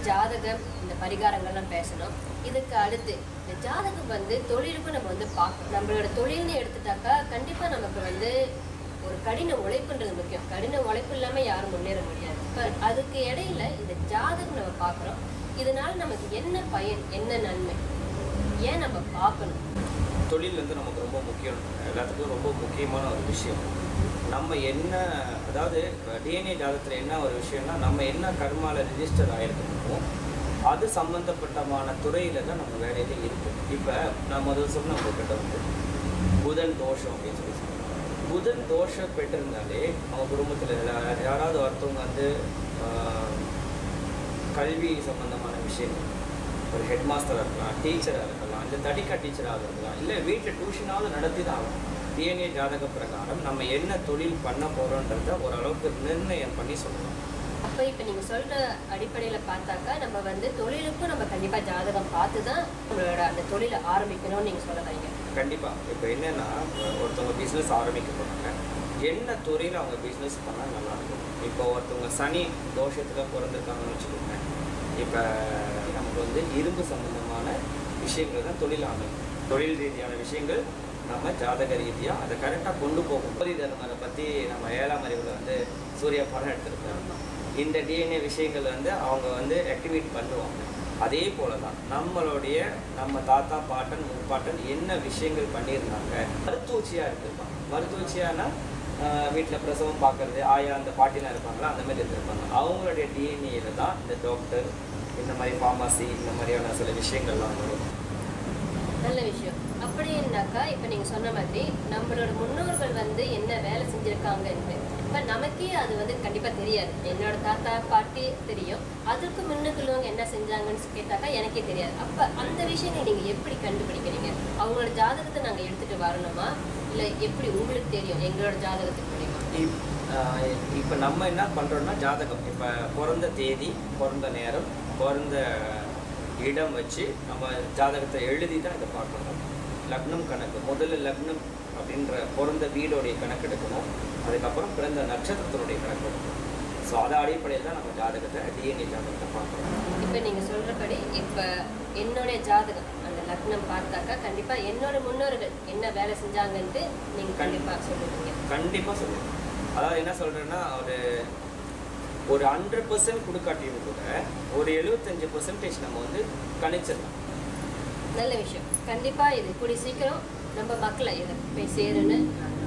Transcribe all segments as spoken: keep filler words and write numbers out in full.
ஜாதகம் இந்த பரிகாரங்கள்லாம் பேசணும். இதுக்கு அடுத்து இந்த ஜாதகம் வந்து தொழிலுக்கும் நம்ம வந்து பார்க்கணும். நம்மளோட தொழில்னு எடுத்துட்டாக்கா கண்டிப்பாக நமக்கு வந்து ஒரு கடின உழைப்புன்றது முக்கியம். கடின உழைப்பு இல்லாமல் யாரும் முன்னேற முடியாது. இப்போ அதுக்கு இடையில இந்த ஜாதகம் நம்ம பார்க்குறோம். இதனால நமக்கு என்ன பயன், என்ன நன்மை, ஏன் நம்ம பார்க்கணும்? தொழில் வந்து நமக்கு ரொம்ப முக்கியம், எல்லாத்துக்கும் ரொம்ப முக்கியமான ஒரு விஷயம். நம்ம என்ன, அதாவது டிஎன்ஏ ஜாதகத்தில் என்ன ஒரு விஷயம்னா, நம்ம என்ன கர்மாவில் ரிஜிஸ்டர் ஆகிருக்கணும் அது சம்மந்தப்பட்டமான துறையில் தான் நம்ம வேலையில இருக்கும். இப்போ நான் முதல் சொன்ன உங்ககிட்ட வந்து புதன் தோஷம் அப்படின்னு சொல்லி சொன்னேன். புதன் தோஷம் பெற்றிருந்தாலே அவங்க குடும்பத்தில் யாராவது ஒருத்தவங்க வந்து கல்வி சம்பந்தமான விஷயங்கள், ஒரு ஹெட் மாஸ்டராக இருக்கலாம், டீச்சராக இருக்கலாம், இந்த தடிக்கா டீச்சராக இருக்கலாம், இல்லை வீட்டில் டியூஷனாவது நடத்தி தான் ஆகும். டிஎன்ஏ ஜாதக பிரகாரம் நம்ம என்ன தொழில் பண்ண போகிறோன்றத ஓரளவுக்கு நிர்ணயம் பண்ணி சொல்லலாம். அப்போ இப்போ நீங்கள் சொல்கிற அடிப்படையில் பார்த்தாக்கா நம்ம வந்து தொழிலுக்கும் நம்ம கண்டிப்பாக ஜாதகம் பார்த்து தான் உங்களோட அந்த தொழிலை ஆரம்பிக்கணும்னு நீங்கள் சொல்லலாங்க. கண்டிப்பாக. இப்போ என்னென்னா, ஒருத்தவங்க பிஸ்னஸ் ஆரம்பிக்க போகிறாங்க, என்ன துறையில் அவங்க பிஸ்னஸ் பண்ணால் நல்லாயிருக்கும். இப்போ ஒருத்தவங்க சனி தோஷத்தில் பிறந்திருக்காங்கன்னு வச்சுக்கோங்க. இப்போ நமக்கு வந்து இரும்பு சம்பந்தமான விஷயங்கள் தான் தொழில் அமைக்கும். தொழில் ரீதியான விஷயங்கள் நம்ம ஜாதக ரீதியாக அதை கரெக்டாக கொண்டு போகும். போதி தர்மரை பற்றி நம்ம ஏழாம் அறிவில் வந்து சூர்யா படம் எடுத்துருக்காங்க. இந்த டிஎன்ஏ விஷயங்கள் வந்து அவங்க வந்து ஆக்டிவேட் பண்ணுவாங்க. அதே போல தான் நம்மளுடைய நம்ம தாத்தா பாட்டன் முப்பாட்டன் என்ன விஷயங்கள் பண்ணியிருந்தாங்க. மருத்துவச்சியாக இருந்திருப்பாங்க. மருத்துவச்சியானா வீட்டில் பிரசவம் பார்க்குறது, ஆயா அந்த பாட்டிலாம் இருப்பாங்களா, அந்த மாதிரி இருந்திருப்பாங்க. அவங்களுடைய டிஎன்ஏல தான் இந்த டாக்டர், இந்த மாதிரி ஃபார்மசி, இந்த மாதிரியான சில விஷயங்கள்லாம் வரும். நல்ல விஷயம். அப்படின்னாக்கா இப்போ நீங்கள் சொன்ன மாதிரி நம்மளோட முன்னோர்கள் வந்து என்ன வேலை செஞ்சுருக்காங்கன்ட்டு இப்போ நமக்கே அது வந்து கண்டிப்பாக தெரியாது. என்னோட தாத்தா பாட்டி தெரியும், அதுக்கு முன்னுக்குள்ளவங்க என்ன செஞ்சாங்கன்னு கேட்டாக்கா எனக்கே தெரியாது. அப்போ அந்த விஷயங்களை நீங்கள் எப்படி கண்டுபிடிக்கிறீங்க? அவங்களோட ஜாதகத்தை நாங்கள் எடுத்துகிட்டு வரணுமா, இல்லை எப்படி உங்களுக்கு தெரியும் எங்களோட ஜாதகத்துக்கு முடியுமா? இப்போ நம்ம என்ன பண்ணுறோம்னா, ஜாதகம் இப்போ பிறந்த தேதி, பிறந்த நேரம், பிறந்த இடம் வச்சு நம்ம ஜாதகத்தை எழுதி தான் இதை பார்க்கணும். லக்னம் கணக்கு, முதல்ல லக்னம் அப்படின்ற பிறந்த வீடோடைய கணக்கு எடுக்கணும். அதுக்கப்புறம் பிறந்த நட்சத்திரத்தினுடைய கணக்கு எடுக்கணும். ஸோ அதை அடிப்படையில் தான் நம்ம ஜாதகத்தை டிஎன்ஏ ஜாதகத்தை பார்க்குறோம். இப்போ நீங்கள் சொல்கிறபடி இப்போ என்னுடைய ஜாதகம் அந்த லக்னம் பார்த்தாக்கா கண்டிப்பாக என்னோட முன்னோர்கள் என்ன வேலை செஞ்சாங்கன்ட்டு நீங்கள் கண்டிப்பாக சொல்லுவீங்க? கண்டிப்பாக சொல்லுங்கள். அதாவது என்ன சொல்கிறேன்னா, ஒரு ஒரு ஹண்ட்ரட் பர்சன்ட் கொடுக்காட்டியும் கூட ஒரு எழுபத்தஞ்சு பர்சன்டேஜ் நம்ம வந்து கணிச்சிடலாம். நல்ல விஷயம். கண்டிப்பாக இது கூடி சீக்கிரம் நம்ம மக்களை இதை போய் சேருன்னு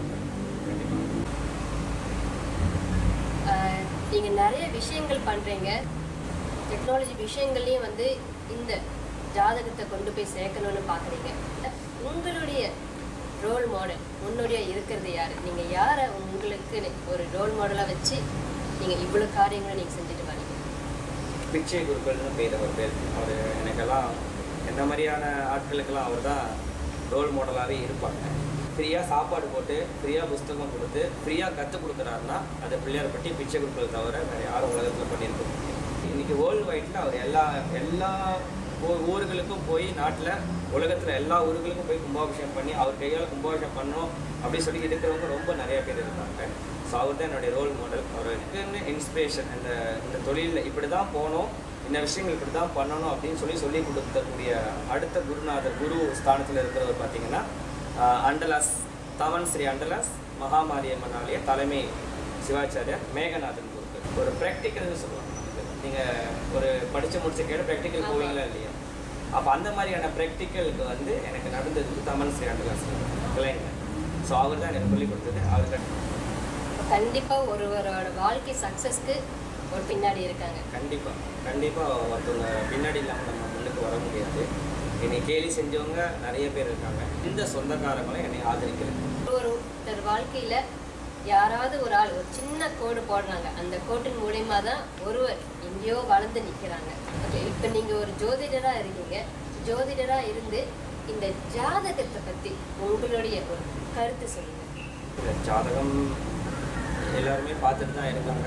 நீங்கள் நிறைய விஷயங்கள் பண்ணுறீங்க. டெக்னாலஜி விஷயங்கள்லேயும் வந்து இந்த ஜாதகத்தை கொண்டு போய் சேர்க்கணும்னு பார்க்குறீங்க. உங்களுடைய ரோல் மாடல் முன்னோடியா இருக்கிறது யார்? நீங்கள் யாரை உங்களுக்கு ஒரு ரோல் மாடலாக வச்சு நீங்கள் இவ்வளோ காரியங்களை நீங்கள் செஞ்சுட்டு வரீங்க? பிச்சை குருக்கள்னு பேர் அவர் பேர். அவர் எனக்கெல்லாம் எந்த மாதிரியான ஆட்களுக்கெல்லாம் அவர் தான் ரோல் மாடலாகவே இருப்பாங்க. ஃப்ரீயாக சாப்பாடு போட்டு, ஃப்ரீயாக புஸ்தகம் கொடுத்து, ஃப்ரீயாக கற்றுக் கொடுக்குறாருன்னா அது பிள்ளையார் பற்றி பிச்சை குருக்கள் தவிர வேறு யாரும் உலகத்தில் பண்ணியிருக்க முடியும். இன்றைக்கி வேர்ல்டு வைட்டில் அவர் எல்லா எல்லா ஊர்களுக்கும் போய், நாட்டில் உலகத்தில் எல்லா ஊர்களுக்கும் போய் கும்பாபிஷேகம் பண்ணி அவர் கையால் கும்பாபிஷேகம் பண்ணணும் அப்படின்னு சொல்லி இருக்கிறவங்க ரொம்ப நிறைய பேர் இருக்காங்க. ஸோ அவர் தான் என்னுடைய ரோல் மாடல். அவருக்குன்னு இன்ஸ்பிரேஷன். இந்த இந்த தொழிலில் இப்படி தான் போகணும், இந்த விஷயங்கள் இப்படி தான் பண்ணணும் அப்படின்னு சொல்லி சொல்லி கொடுக்கக்கூடிய அடுத்த குருநாதர், குரு ஸ்தானத்தில் இருக்கிறவர் பார்த்தீங்கன்னா அண்டலாஸ் தவன் ஸ்ரீ அண்டலாஸ் மகாமாரியம்மன் ஆலய தலைமை சிவாச்சாரியர் மேகநாதன் குருக்கள். ஒரு ப்ராக்டிக்கல்னு சொல்லுவாங்க. நீங்கள் ஒரு படித்து முடிச்ச கேட்டு ப்ராக்டிக்கல் போவீங்களா இல்லையா? அப்போ அந்த மாதிரியான ப்ராக்டிக்கலுக்கு வந்து எனக்கு நடந்தது தமன் ஸ்ரீ அண்டலாஸ் கிளைங்க. ஸோ அவர் தான் எனக்கு சொல்லிக் கொடுத்தது. அவர் கண்டிப்பாக ஒருவரோட வாழ்க்கை சக்ஸஸ்க்கு ஒரு பின்னாடி இருக்காங்க. கண்டிப்பாக கண்டிப்பாக ஒருத்தவங்க பின்னாடி இல்லாமல் நம்ம முன்னுக்கு வர முடியாது. என்னை கேலி செஞ்சவங்க நிறைய பேர் இருக்காங்க. இந்த சொந்தக்காரங்களும் என்னை ஆதரிக்கிறது. ஒருத்தர் வாழ்க்கையில் யாராவது ஒரு ஆள் ஒரு சின்ன கோடு போடுறாங்க, அந்த கோட்டின் மூலயமா தான் ஒருவர் எங்கேயோ வளர்ந்து நிற்கிறாங்க. ஓகே, இப்போ நீங்கள் ஒரு ஜோதிடராக இருக்கீங்க. ஜோதிடராக இருந்து இந்த ஜாதகத்தை பற்றி உங்களுடைய ஒரு கருத்து சொல்லுங்கள். ஜாதகம் எல்லாருமே பார்த்துட்டு தான் இருக்காங்க.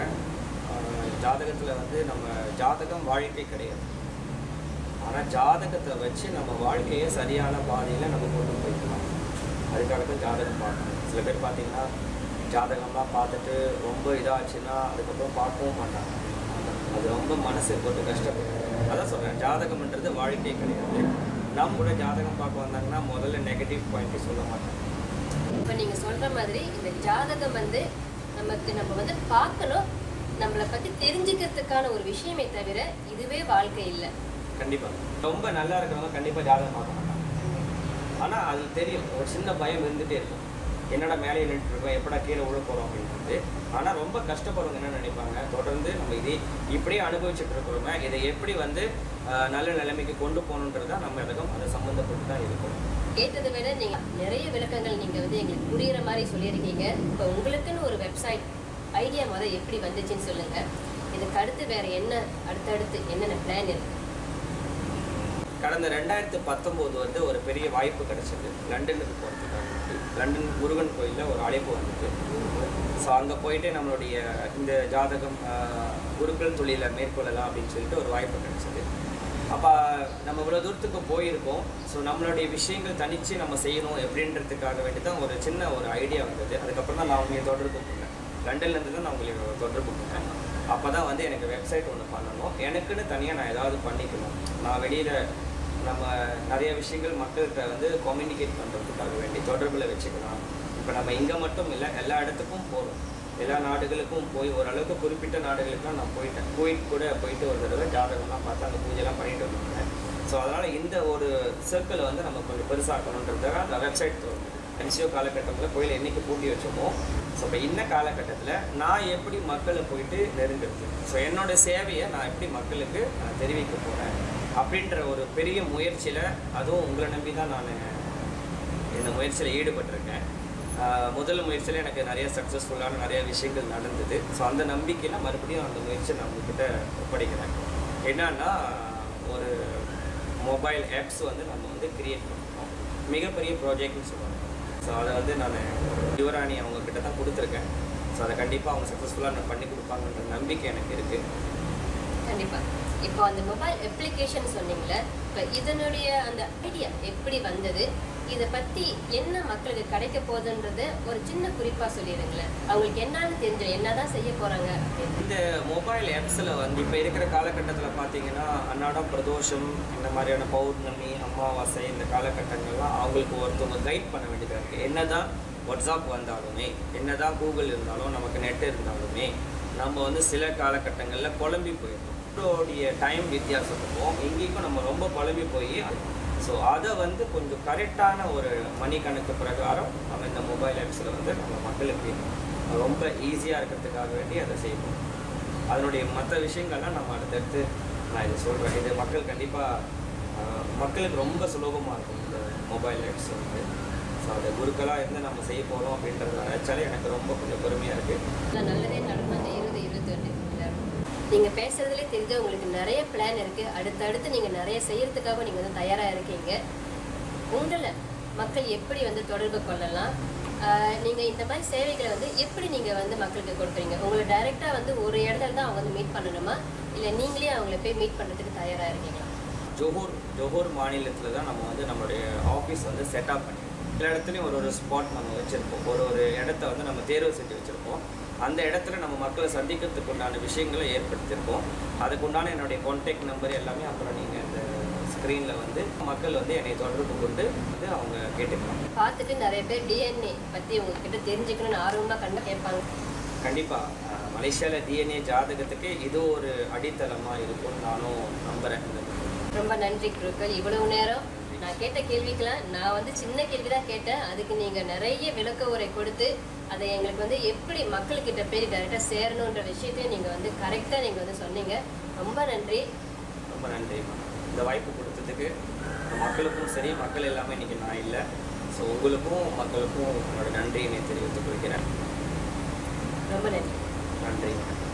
ஜாதகத்தில் வந்து நம்ம ஜாதகம் வாழ்க்கை கிடையாது. ஆனால் ஜாதகத்தை வச்சு நம்ம வாழ்க்கையை சரியான பாதையில் நம்ம கொண்டு போய்க்கலாம். அதுக்காக தான் ஜாதகம் பார்க்கணும். சில பேர் பார்த்தீங்கன்னா ஜாதகம்லாம் பார்த்துட்டு ரொம்ப இதாச்சுன்னா அதுக்கப்புறம் பார்க்கவும் மாட்டாங்க. அது ரொம்ப மனசு போட்டு கஷ்டப்படும். அதான் சொல்கிறேன், ஜாதகம்ன்றது வாழ்க்கை கிடையாது. நம்ம கூட ஜாதகம் பார்க்க வந்தாங்கன்னா முதல்ல நெகட்டிவ் பாயிண்ட்டை சொல்ல மாட்டேன். இப்போ நீங்கள் சொல்கிற மாதிரி இந்த ஜாதகம் வந்து நமக்கு நம்ம வந்து பார்க்கணும், நம்மளை பற்றி தெரிஞ்சுக்கிறதுக்கான ஒரு விஷயமே தவிர இதுவே வாழ்க்கை இல்லை. கண்டிப்பாக ரொம்ப நல்லா இருக்கிறவங்க கண்டிப்பாக ஜாதகம் பார்க்க மாட்டாங்க. ஆனால் அது தெரியும், ஒரு சின்ன பயம் இருந்துகிட்டே இருக்கும், என்னடா மேலே நின்றுட்டுருக்கோம், எப்படா கீழே உள்ள போகிறோம் அப்படின்றது. ஆனால் ரொம்ப கஷ்டப்படுறவங்க என்ன நினைப்பாங்க, தொடர்ந்து நம்ம இதே இப்படியே அனுபவிச்சுட்டு இருக்கிறோமே, இதை எப்படி வந்து நல்ல நிலைமைக்கு கொண்டு போகணுன்றதா நம்ம இடகம் அதை சம்மந்தப்பட்டு தான் இருக்கும். கேட்டதை விட நீங்கள் நிறைய விளக்கங்கள் நீங்கள் வந்து எங்களுக்கு புரிகிற மாதிரி சொல்லியிருக்கீங்க. இப்போ உங்களுக்குன்னு ஒரு வெப்சைட் ஐடியா முதல் எப்படி வந்துச்சுன்னு சொல்லுங்கள். இதுக்கு அடுத்து வேறு என்ன அடுத்தடுத்து என்னென்ன பிளான் இருக்குது? கடந்த ரெண்டாயிரத்து பத்தொம்போது வந்து ஒரு பெரிய வாய்ப்பு கிடைச்சது லண்டனுக்கு போகிறதுக்காக. லண்டன் முருகன் கோயிலில் ஒரு அழைப்பு வந்துட்டு, ஸோ அங்கே போயிட்டு நம்மளுடைய இந்த ஜாதகம் குருக்கள் தொழிலை மேற்கொள்ளலாம் அப்படின்னு சொல்லிட்டு ஒரு வாய்ப்பு கிடைச்சது. அப்போ நம்ம இவ்வளோ தூரத்துக்கு போயிருக்கோம், ஸோ நம்மளுடைய விஷயங்கள் தனித்து நம்ம செய்யணும் எப்படின்றதுக்காக வேண்டி தான் ஒரு சின்ன ஒரு ஐடியா வந்தது. அதுக்கப்புறம் தான் நான் உங்களை தொடர்பு பண்ணேன், லண்டன்லேருந்து தான் நான் உங்களுக்கு தொடர்பு பண்ணேன். அப்போ தான் வந்து எனக்கு வெப்சைட் ஒன்று பண்ணணும், எனக்குன்னு தனியாக நான் ஏதாவது பண்ணிக்கணும். நான் வெளியில் நம்ம நிறைய விஷயங்கள் மக்கள்கிட்ட வந்து கம்யூனிகேட் பண்ணுறதுக்காக வேண்டி தொடர்பில் வச்சுக்கலாம். இப்போ நம்ம இங்கே மட்டும் இல்லை, எல்லா இடத்துக்கும் போகிறோம், எல்லா நாடுகளுக்கும் போய் ஓரளவுக்கு குறிப்பிட்ட நாடுகளுக்குலாம் நான் போயிட்டேன். குவைட் கூட போயிட்டு ஒரு தடவை ஜாதகம்லாம் பார்த்து அந்த பூஜைலாம் பண்ணிட்டு வந்துருக்கேன். ஸோ அதனால் இந்த ஒரு சர்க்கிளை வந்து நம்ம கொஞ்சம் பெருசாக்கணுன்றதுக்காக அந்த வெப்சைட் தோணுது. என்சிஓ காலகட்டத்தில் கோயில் என்றைக்கு பூட்டி வச்சோமோ, ஸோ இப்போ இந்த காலகட்டத்தில் நான் எப்படி மக்களை போயிட்டு நெருங்குறது, ஸோ என்னோடய சேவையை நான் எப்படி மக்களுக்கு நான் தெரிவிக்க போகிறேன் அப்படின்ற ஒரு பெரிய முயற்சியில், அதுவும் உங்களை நம்பி தான் நான் இந்த முயற்சியில் ஈடுபட்டிருக்கேன். முதல் முயற்சியில் எனக்கு நிறைய சக்ஸஸ்ஃபுல்லான நிறைய விஷயங்கள் நடந்தது. ஸோ அந்த நம்பிக்கையில் மறுபடியும் அந்த முயற்சியை நான் உங்ககிட்ட ஒப்படைக்கிறேன். என்னன்னா, ஒரு மொபைல் ஆப்ஸ் வந்து நம்ம வந்து கிரியேட் பண்ணணும், மிகப்பெரிய ப்ராஜெக்ட்னு சொல்லுவாங்க. ஸோ அதை வந்து நான் யுவராணி அவங்கக்கிட்ட தான் கொடுத்துருக்கேன். ஸோ அதை கண்டிப்பாக அவங்க சக்ஸஸ்ஃபுல்லாக நான் பண்ணி கொடுப்பாங்கன்ற நம்பிக்கை எனக்கு இருக்குது. கண்டிப்பாக. இப்போ அந்த மொபைல் அப்ளிகேஷன் சொன்னீங்களே, இப்போ இதனுடைய அந்த ஐடியா எப்படி வந்தது, இதை பற்றி என்ன மக்களுக்கு கிடைக்க போகுதுன்றதை ஒரு சின்ன குறிப்பாக சொல்லிடுங்களேன். அவங்களுக்கு என்னன்னு தெரிஞ்ச என்ன தான் செய்ய போகிறாங்க அப்படின்னு. இந்த மொபைல் ஆப்ஸில் வந்து இப்போ இருக்கிற காலகட்டத்தில் பார்த்தீங்கன்னா, அன்னாடம் பிரதோஷம், இந்த மாதிரியான பௌர்ணமி, அமாவாசை, இந்த காலகட்டங்கள்லாம் அவங்களுக்கு ஒருத்தவங்க கைட் பண்ண வேண்டியதாக இருக்குது. என்ன தான் வாட்ஸ்அப் வந்தாலுமே, என்ன தான் கூகுள் இருந்தாலும், நமக்கு நெட் இருந்தாலுமே, நம்ம வந்து சில காலகட்டங்களில் குழம்பி போயிடும். நம்மளுடைய டைம் வித்தியாசத்துக்கும் எங்கேயும் நம்ம ரொம்ப குழம்பி போய், ஸோ அதை வந்து கொஞ்சம் கரெக்டான ஒரு மணி கணக்கு பிரகாரம் நம்ம இந்த மொபைல் ஆப்ஸில் வந்து நம்ம மக்களுக்கு ரொம்ப ஈஸியாக இருக்கிறதுக்காக வேண்டி அதை செய்யணும். அதனுடைய மற்ற விஷயங்கள்லாம் நம்ம அடுத்தடுத்து நான் இதை சொல்கிறேன். இது மக்கள் கண்டிப்பாக மக்களுக்கு ரொம்ப சுலபமாக இருக்கும் இந்த மொபைல் ஆப்ஸ் வந்து. ஸோ அதை குருக்களாக இருந்து நம்ம செய்ய போகிறோம் அப்படின்றத நினச்சாலே எனக்கு ரொம்ப கொஞ்சம் பெருமையாக இருக்குது. நல்லதே நடக்கும் அந்த இருபது இருபத்தொன்று. நீங்கள் பேசுகிறதுலே தெரிஞ்ச உங்களுக்கு நிறைய பிளான் இருக்குது, அடுத்தடுத்து நீங்கள் நிறைய செய்கிறதுக்காக நீங்கள் வந்து தயாராக இருக்கீங்க. உங்களை மக்கள் எப்படி வந்து தொடர்பு கொள்ளலாம், நீங்கள் இந்த மாதிரி சேவைகளை வந்து எப்படி நீங்கள் வந்து மக்களுக்கு கொடுக்குறீங்க? உங்களை டைரெக்டாக வந்து ஒரு இடத்துல தான் அவங்க வந்து மீட் பண்ணணுமா, இல்லை நீங்களே அவங்கள போய் மீட் பண்ணுறதுக்கு தயாராக இருக்கீங்களா? ஜோஹூர் ஜோஹூர் மாநிலத்தில் தான் நம்ம வந்து நம்மளுடைய ஆஃபீஸ் வந்து செட்டப் பண்ணி எல்லா இடத்துலையும் ஒரு ஒரு ஸ்பாட் நம்ம வச்சுருப்போம், ஒரு ஒரு இடத்த வந்து நம்ம தேர்வு செஞ்சு வச்சுருப்போம். அந்த இடத்துல நம்ம மக்களை சந்திக்கிறதுக்கு உண்டான விஷயங்களை ஏற்படுத்தியிருக்கோம். அதுக்குண்டான என்னுடைய கான்டாக்ட் நம்பர் எல்லாமே அப்புறம் நீங்கள் இந்த ஸ்க்ரீனில் வந்து மக்கள் வந்து என்னை தொடர்பு கொண்டு வந்து அவங்க கேட்டுக்கலாம். பார்த்துட்டு நிறைய பேர் டிஎன்ஏ பற்றி உங்ககிட்ட தெரிஞ்சுக்கணும்னு ஆர்வமாக கண்டு கேட்பாங்க. கண்டிப்பாக மலேசியாவில் டிஎன்ஏ ஜாதகத்துக்கு இது ஒரு அடித்தளமாக இருக்கும்னு நானும் நம்புகிறேன். ரொம்ப நன்றி குருக்கள். இவ்வளவு நேரம் நான் கேட்ட கேள்விக்கெல்லாம் நான் வந்து சின்ன கேள்வி தான் கேட்டேன், அதுக்கு நீங்கள் நிறைய விளக்க உரை கொடுத்து அதை எங்களுக்கு வந்து எப்படி மக்கள்கிட்ட போய் டைரெக்டாக சேரணுன்ற விஷயத்தையும் நீங்கள் வந்து கரெக்டாக நீங்கள் வந்து சொன்னீங்க. ரொம்ப நன்றி. ரொம்ப நன்றி. இந்த வாய்ப்பு கொடுத்ததுக்கு மக்களுக்கும் சரி, மக்கள் எல்லாமே இன்றைக்கி நான் இல்லை, ஸோ உங்களுக்கும் மக்களுக்கும் என்னோட நன்றியை தெரிவித்துக் கொள்கிறேன். ரொம்ப நன்றி. நன்றி.